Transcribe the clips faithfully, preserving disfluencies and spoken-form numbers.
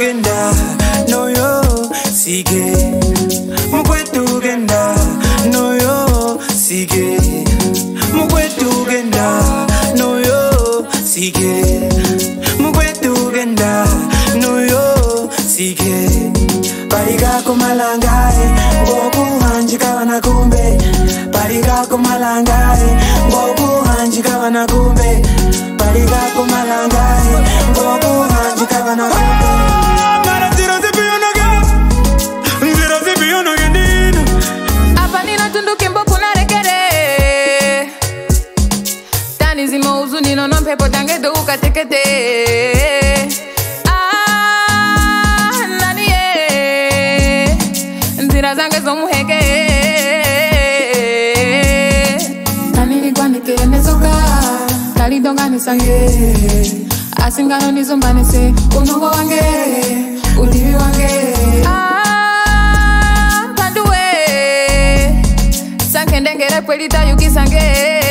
genda no yo sige mukwetu genda no yo sige mukwetu genda no yo sige mukwetu genda no yo sige pariga kumalangae ngoku hanjika wana kumbe pariga kumalangae ngoku hanjika wana kumbe pariga kumalangae ngoku hanjika wana kumbe mara zero zipi unoge zero zipi unoge nino apa nina tunduke mboku na rekere tani zimo uzuni no non pepo tange do ukatekete zange zomuheke kanini kwanike nezoka kali donga nisange asingano nizombanese unongo wange udivi wange ah panduwe sanke ndengere kwelita yukisange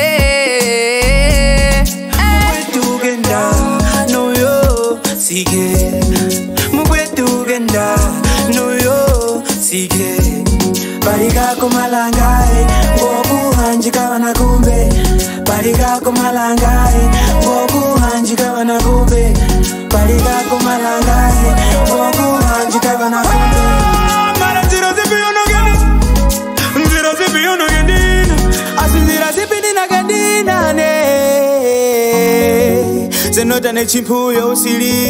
mukwetu genda no yo sige mukwetu genda no yo sige pariga kumalangae ngoku hanjika wana kumbe pariga kumalangae ngoku hanjika wana kumbe pariga kumalangae ngoku hanjika wana kumbe mara zero zipi unoge zero zipi unoge ndina asizira zipi nina gendina ne zenota ne chimpu yo usili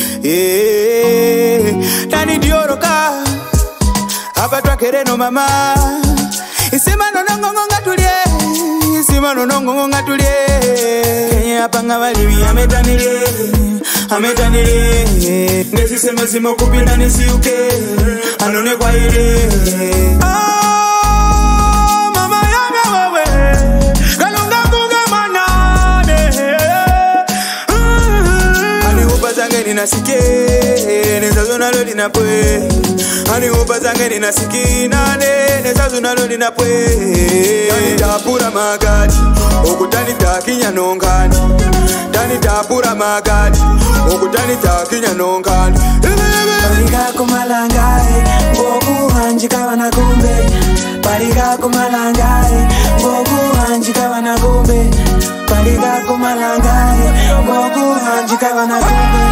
eh tani dioroka apa twakereno mama isima nonongo ngatulie isima nonongo ngatulie kenye apa ngabalibi ametanile ametanile nesisema zimo kupinda nisiuke anone kwa ile ah mama ya wewe kalunga bunga manane ani upazange ninasike nezazona lo linapwe ani upazange ninasikina nene sazuna lo linapwe tani tapura magadi okutani takinya nongani tani tapura magadi okutani takinya nongani pariga kumalangae ngoku hanjika wana kumbe pariga kumalangae ngoku hanjika wana kumbe pariga kumalangae ngoku hanjika wana kumbe